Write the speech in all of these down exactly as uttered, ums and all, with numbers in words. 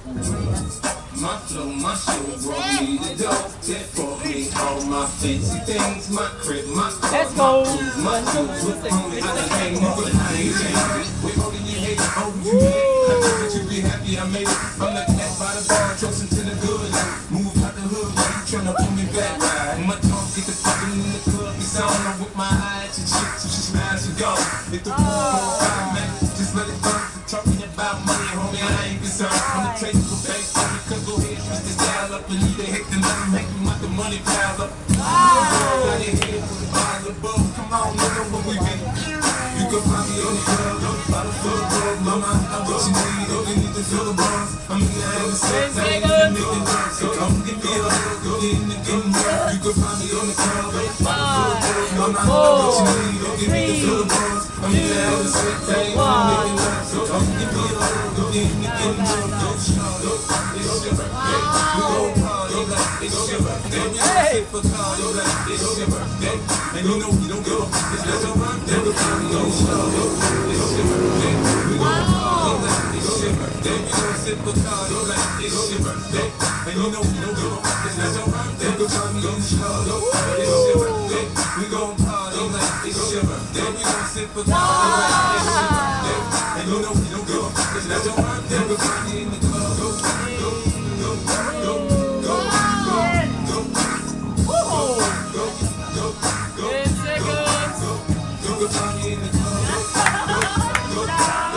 My flow, my show brought me the dough. That brought me all my fancy things. My crib, my car, my cruise, my shoes. With homie, I done came up with I ain't changed. With all of you hate, oh you hate. I know that you be happy I made it. I'm like that by the bar, toasting to the good. Move out the hood, why you tryna pull me back? My tongue get the fucking in the club. It's on, I'm with my eyes and shit, so she smiles and go. Hit the four, four, five, man, just let it burn. Talking about money, homie, I ain't concerned. I'm the tasteful face, homie, cause go ahead, twist the style up. And you they hate the nothing, make them let the money pile up. Got your head with the bottle of both. Come on, nigga, what we be? You can find me on the club, bottle full of club. Mama, I what you need, all you need to fill the bars. I'm in the hang of sex, I ain't in the making love. So come get me a hug, go get in the game. You can find me on the club, bottle full of club. Mama, I what you need, all you need to fill the bars. I'm in the hang of sex, I ain't in the making love. So come get me a hug, go get in the game. Go shout up, it's your birthday. We gon' party like it's your birthday. Hey, for party like it's your birthday. And you know we don't go, it's not your birthday. We gon' shout up, it's your birthday. We gon' party like it's your birthday. We gon' sip a party like it's your birthday. And you know we don't go, it's not your birthday. We gon' shout up, it's your birthday. We gon' party like it's your birthday. We gon' sip a party like it's your birthday. And you know we don't go, it's not your birthday. We gon' in the club, go, go, go, go, go, go, go, go, go, go, go. Ten seconds. Go, go, go, party in the club. Go, go, go,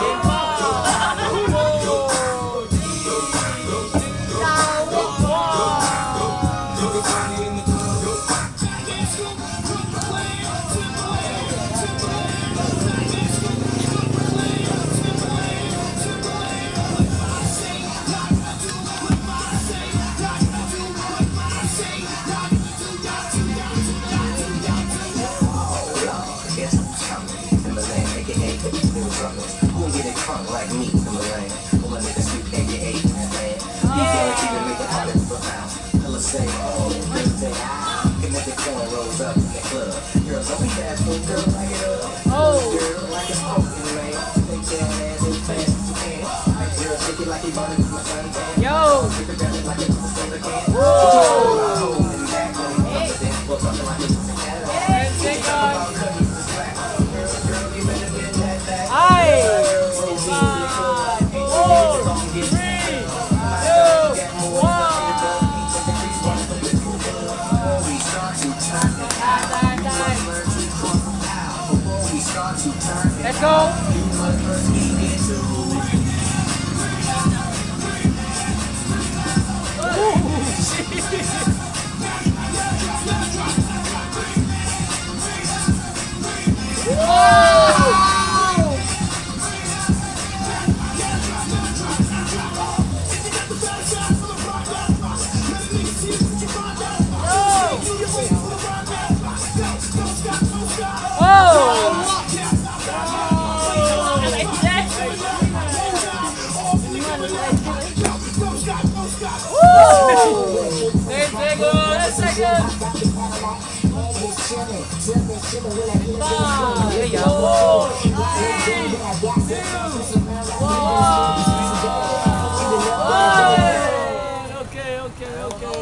Yo! Let's go! Okay, okay, okay.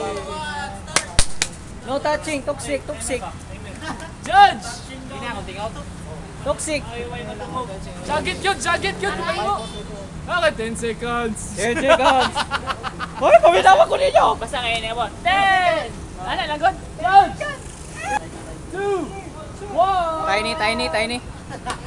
No touching, toxic, toxic. Judge! Toxic. Sakit yun, sakit yun. Okay, ten seconds. ten seconds. Hoy, pamitawa ko ninyo. Basta kayo na yun. ten! Ano, lagot? Judge! two! one! Tiny, tiny, tiny.